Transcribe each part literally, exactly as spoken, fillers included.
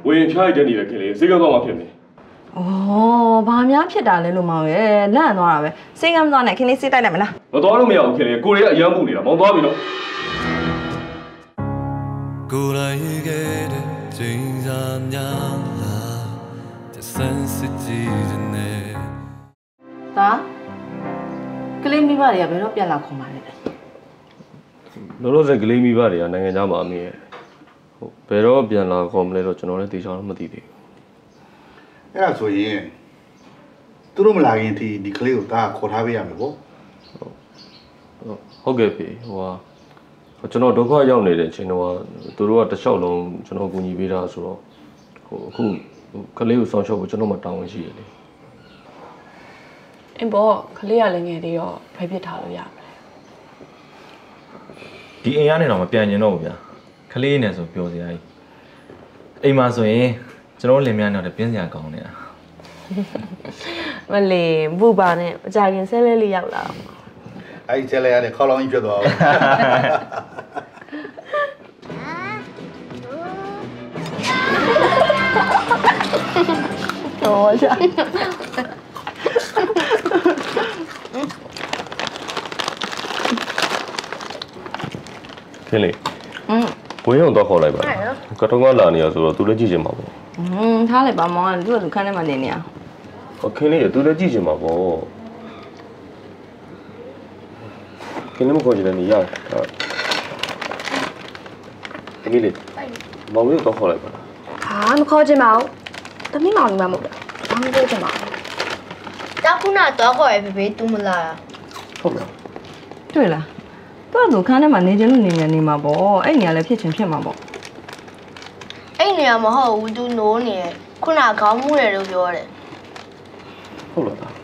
ဝင်ဖြားရတဲ့နေတဲ့ခင်လေးစိတ်ကောင်းမှဖြစ်နေ။အော်ဘာများဖြစ်တာလဲလို့မောင်ရဲ့လန့်သွားတာပဲ။စိတ်ကမ်းသွားနဲ့ခင်လေးစိတ်တိုက်လိုက်မလား။မသွားလို့မရဘူးခင်လေးကိုရီကအယမ်းမှုနေတာမောင်သွားပြီနော်။ကိုယ်လိုက်ခဲ့တဲ့ချိန်စားများလားတဆန်းစစ်ကြည့်နေ။ဒါကလေးမိဘတွေကဘယ်တော့ပြန်လာခေါ်မှာလဲ။လောလောဆယ်ကလေးမိဘတွေကနိုင်ငံသားမှာအမေရဲ့ဟုတ်ဘယ်တော့ပြန်လာခေါ်မလဲတော့ကျွန်တော်လည်းသိချင်တော့မသိသေးဘူးအဲ့ဒါဆိုရင်သူတို့မလာခင်ဒီဒီကလေးကိုဒါခေါ်ထားပေးရမယ်ပေါ့ဟုတ်ကဲ့ပြီဟိုဟာကျွန်တော်ဒုက္ခရောက်နေတဲ့အချိန်တော့သူတို့ကတစ်လျှောက်လုံးကျွန်တော်ကူညီပေးတာဆိုတော့ဟိုအခုကလေးကိုစောင့်ရှောက်ဖို့ကျွန်တော်မှတာဝန်ရှိတယ်လေအင်းဘောကလေးကလည်းငယ်သေးတော့ဖယ်ပစ်ထားလို့ရမယ်ဒီအိမ်ကနေတော့မပြန်ကျင်တော့ဘူးဗျာကလေးနဲ့ဆိုပြောစရာကြီးအိမ်မှာဆိုရင်ကျွန်တော်လင်မယားနဲ့ပြင်းစရာကောင်းနေတာမလေးဘူပါနဲ့အကြခင်ဆဲလဲလေးရောက်လာအဲ့ဒီဆဲလဲရတယ်ခေါလောင်းကြီးဖြစ်သွားအောင်တော်ကြခင်လေးอืมဘွေးရုံတော့ခေါ်လိုက်ပါကတုံးကလာနေရဆိုတော့သူလည်းကြည့်ချင်မှာပေါ့อืมထားလိုက်ပါမောင်ကသူ့ကသူခန်းထဲမှာနေနေရဟောခင်လေးသူလည်းကြည့်ချင်မှာပေါ့ခင်လေးမခေါ်ကြတယ်နေရတကယ်လေမောင်လေးတော့ခေါ်လိုက်ပါဟာမခေါ်ချင်ပါဘူးတမီးမောင်ကြီးမှမဟုတ်ဘူးဘာမှပြောချင်ပါဘူးတာခုနတော့ခေါ်ရဖေဖေတူမလာဟုတ်လားတွေ့လားသူ့ကသူခန်းထဲမှာနေချင်လို့နေနေနေမှာပေါ့အဲ့နေရာလည်းဖြစ်ချင်ဖြစ်မှာပေါ့အဲ့နေရာမဟုတ်ဘူးသူနိုးနေရခုနခေါင်းမူးတယ်လို့ပြောတယ်ဟုတ်လားဟုတ်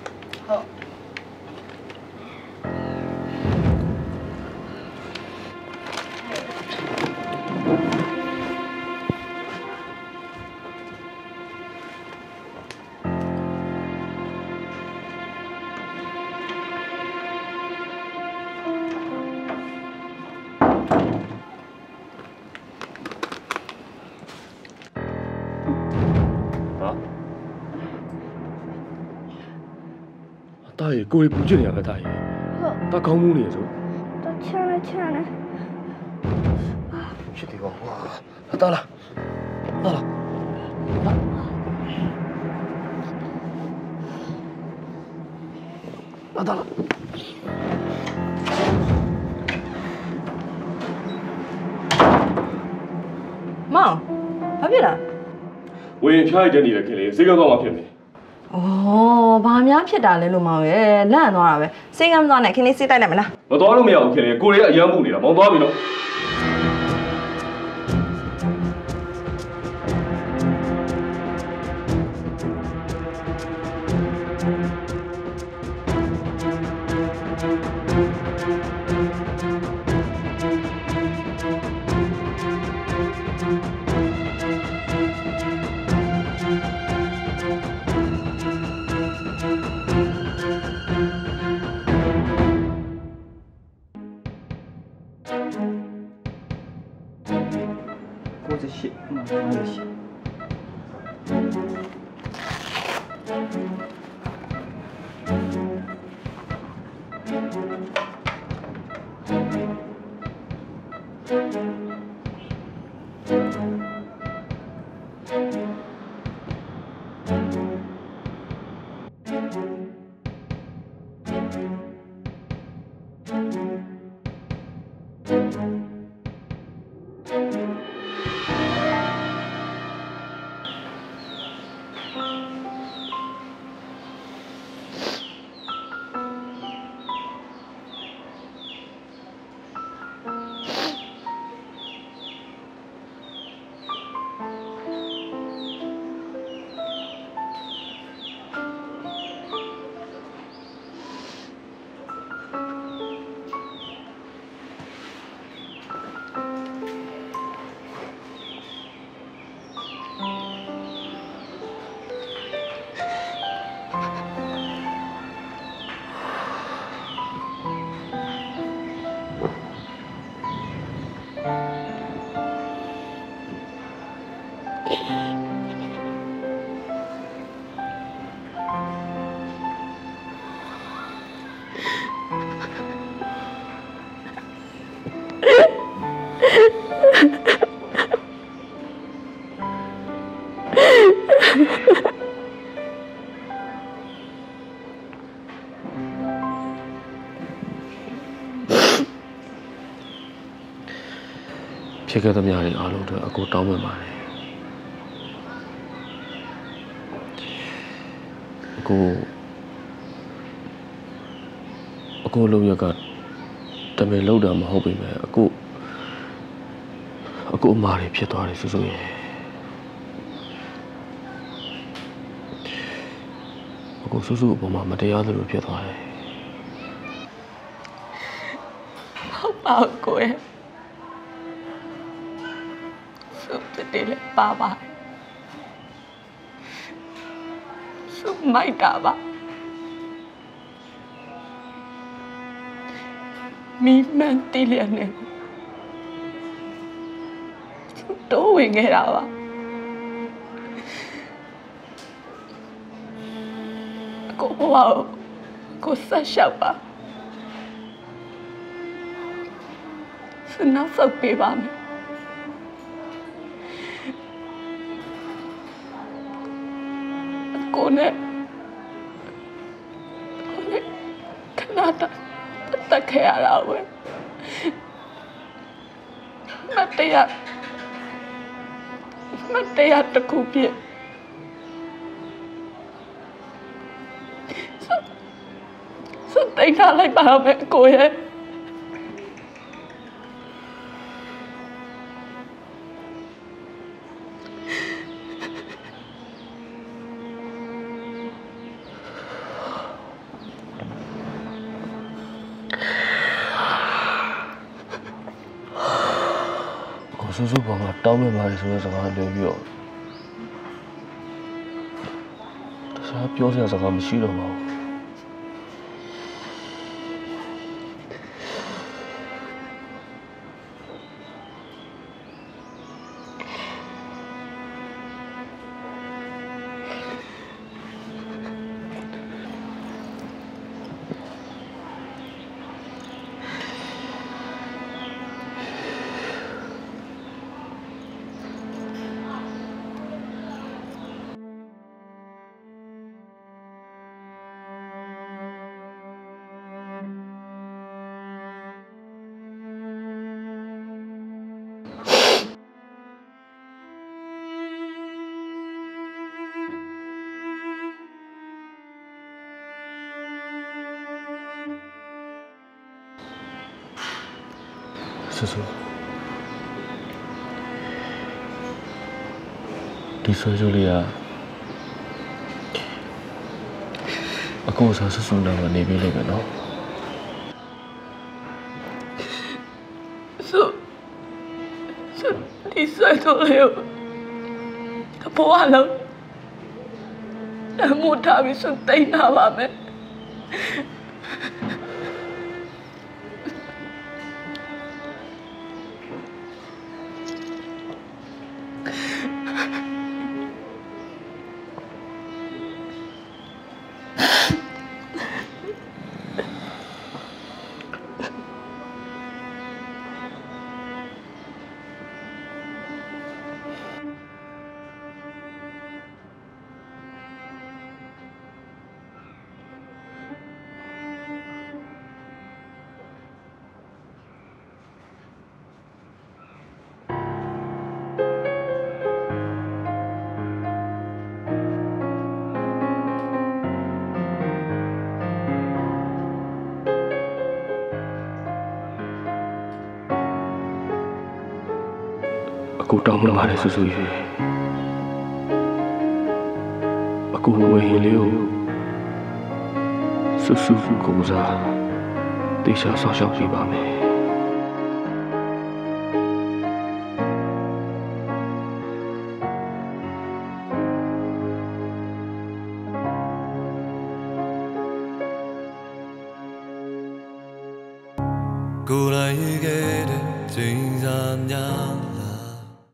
တားရေကိုရီပူချစ်နေရပဲတားရေတားကောင်းမှုနေရဆိုတော့ချမ်းလိုက်ချမ်းလိုက်ဖြစ်တယ်ကွာတားလားတားလားတားလားမောင်ဘာဖြစ်လဲဝင်ဖြားရတဲ့နေတဲ့ခင်လေးစိတ်ကောင်းမှဖြစ်နေ။အော်ဘာများဖြစ်တာလဲလို့မောင်ရဲ့လန့်သွားတာပဲ။စိတ်ကမ်းသွားနဲ့ခင်လေးစိတ်တိုက်လိုက်မလား။မသွားလို့မရဘူးခင်လေးကိုရီကအယမ်းမှုနေတာမောင်သွားပြီနော်။或者写，嗯，哪里写？ ဖြစ်ခဲ့သမျှတွေအားလုံးအတွက်အကိုတောင်းပန်ပါတယ်အကိုအကိုလုံးရကတမင်လောက်တာမဟုတ်ပေမဲ့အကိုအကိုအမားတွေဖြစ်သွားတယ်ဆိုဆိုရင်အကိုဆူဆူအပေါ်မှာမတရားသလိုဖြစ်သွားတယ်ဟုတ်ပါကိုရဲ့စုပ်တယ်လေပါပါစုပ်မိုက်တာပါမိမန်တီလျက်နဲ့တိုးဝင်ခဲ့တာပါကိုဘဝကိုဆက်လျှောက်ပါစနောက်ဆုပ်ပေးပါမယ်ကိုနဲ့ကိုနဲ့ခဏတာတက်ခဲ့ရတာပဲမတရားမတရားတခုပြည့်စတိတ်ထားလိုက်ပါမယ်ကိုရဲ့ဆူဆူပေါ်မှာတောင်းပန်ပါတယ်ဆိုတဲ့စကားပြောပြီးတော့တခြားပြောစရာစကားမရှိတော့ပါဘူးဆူဆူဒီဆွေးကြလေးကအကိုစားဆူဆူနာကနေပြီးလိုက်မယ်နော်ဆူဆူဒီဆွေးကြလေးကဘဝလုံးအမှုထားပြီးစတိတ်နာပါမယ်အကူတောင်းပန်ပါတယ်ဆူဆူရေအကူဝေဟင်လေးကိုဆူဆူကိုစားတေချာဆောက်ရှောက်ပြပါမယ်ကိုယ်လိုက်ခဲ့တဲ့ချိန်စာများ